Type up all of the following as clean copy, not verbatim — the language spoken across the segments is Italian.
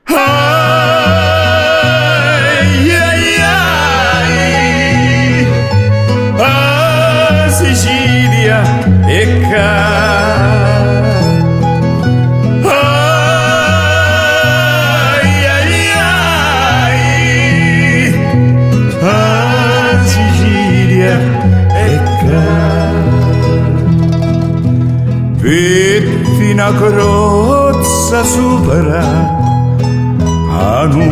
Ai, ai, ai, a Sicilia e ai, ai, ai, a Sicilia e vedi una crozza sopra a un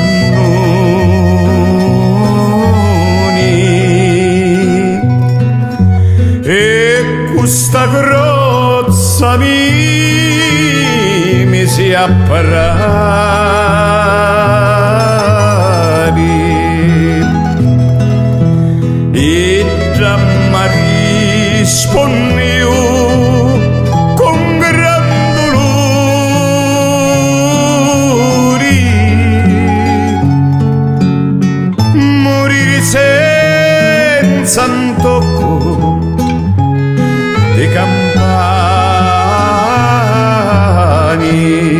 cannone e questa crozza mi si apparare e già mi risponde Santocco di campani.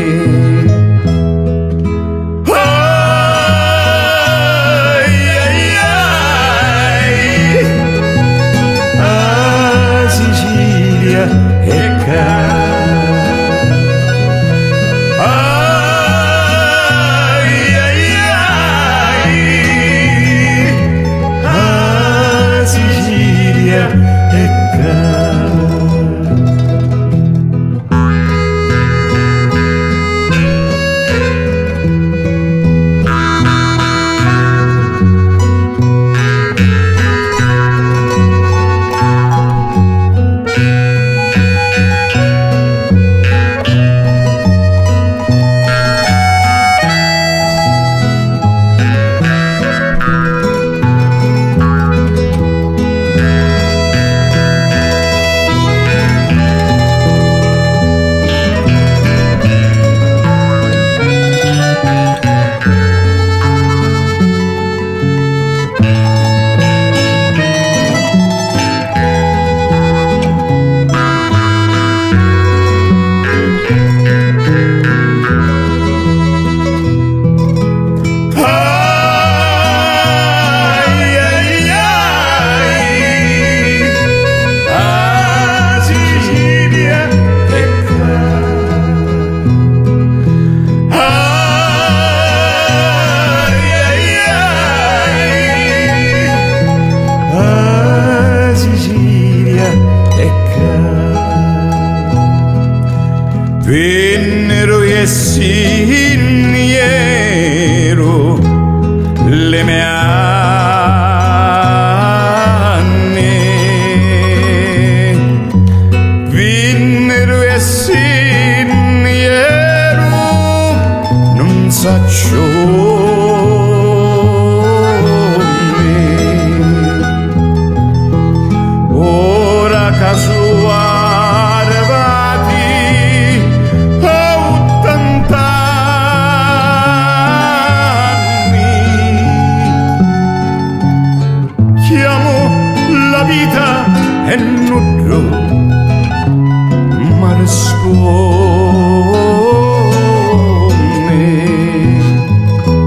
Ai, ai, ai, a Sicilia e vennero essi iero le mie anni, vennero essi iero non saccio ora casuale e nutro ma risponde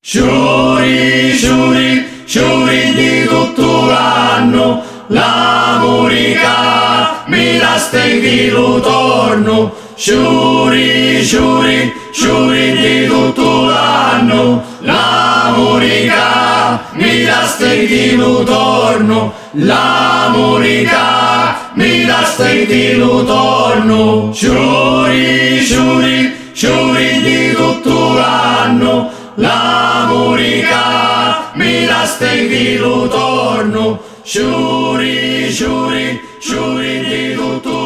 Sciuri, sciuri, sciuri di tutto l'anno, la musica mi dà stenti lo torno. Sciuri, sciuri, sciuri di tutto l'anno, la musica mi dà stenti lo torno. La musica mi dà stenti lo torno. Sciuri, sciuri, sciuri di tutto l'anno, la musica mi dà stenti lo torno. Sciuri, sciuri, sciuri di tutto